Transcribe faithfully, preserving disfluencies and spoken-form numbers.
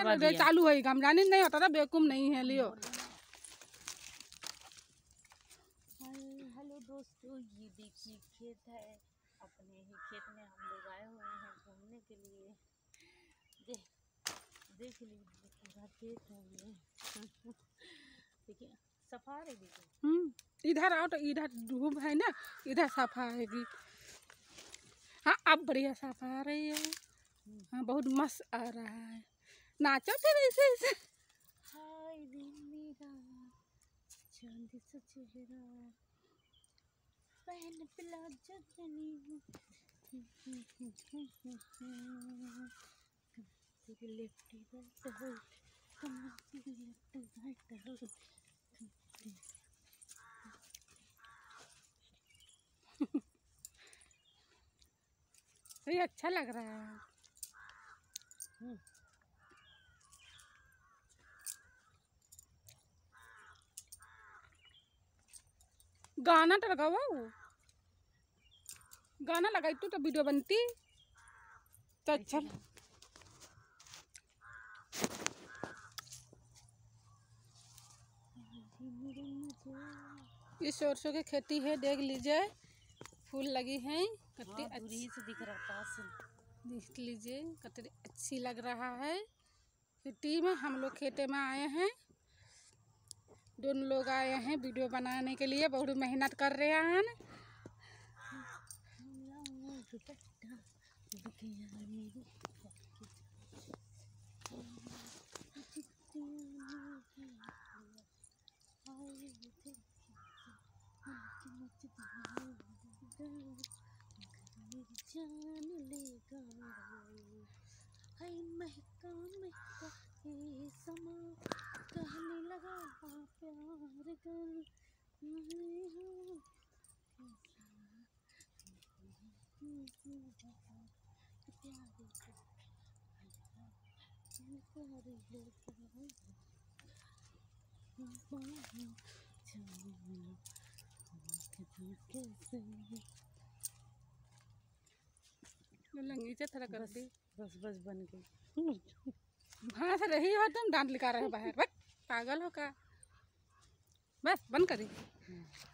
तो चालू है काम जाने नहीं होता था बेवकूफ नहीं है लियो। हेलो दोस्तों, ये देखिए खेत है, अपने ही खेत में हम लोग आए हुए हैं घूमने के लिए। देख देख लीजिए पूरा खेत है ये। देखिए सफारी देखिए। हम्म इधर आओ तो इधर धूप है ना, इधर सफा है। हाँ अब बढ़िया सफा आ रही है। हाँ बहुत मस्त आ रहा है। नाचो फिर ऐसे ऐसे। हाय रे मेरा चांदी सा चेहरा, पहन पिला जगनी तेरी लेफ्टी राइट हो, तुम्हारी लेफ्ट राइट हो। ये अच्छा लग रहा है। गाना तो लगाओ, गाना लगाई तू तो वीडियो बनती तो अच्छा। ये सरसों की खेती है, देख लीजिए फूल लगी हैं कितनी हाँ, अच्छी से दिख रहा पास देख लीजिए कितनी अच्छी लग रहा है। खेती में हम लोग खेते में आए हैं, दोनों लोग आए हैं वीडियो बनाने के लिए, बहुत मेहनत कर रहे हैं। जान लेगा हाय महका महका ये समा, कहने लगा प्यार कर नीचे थोड़ा कर दी। बस बस बन गई। भांस रही हो तुम, दांत निकाल रहे हो बाहर, बस पागल हो का। बस बंद करी।